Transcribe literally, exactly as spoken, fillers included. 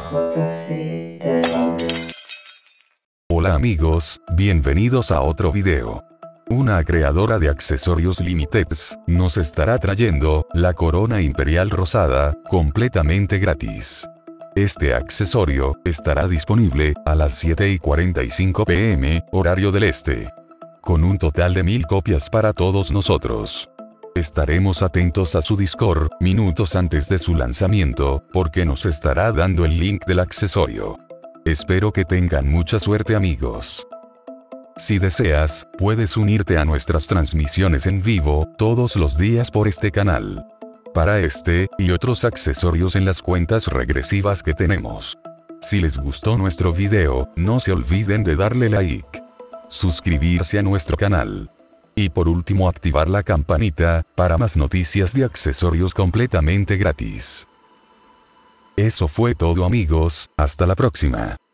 Hola amigos, bienvenidos a otro video. Una creadora de accesorios Limiteds nos estará trayendo la corona imperial rosada, completamente gratis. Este accesorio estará disponible a las siete y cuarenta y cinco pm, horario del este. Con un total de mil copias para todos nosotros. Estaremos atentos a su Discord, minutos antes de su lanzamiento, porque nos estará dando el link del accesorio. Espero que tengan mucha suerte amigos. Si deseas, puedes unirte a nuestras transmisiones en vivo, todos los días por este canal. Para este, y otros accesorios en las cuentas regresivas que tenemos. Si les gustó nuestro video, no se olviden de darle like. Suscribirse a nuestro canal. Y por último activar la campanita, para más noticias de accesorios completamente gratis. Eso fue todo amigos, hasta la próxima.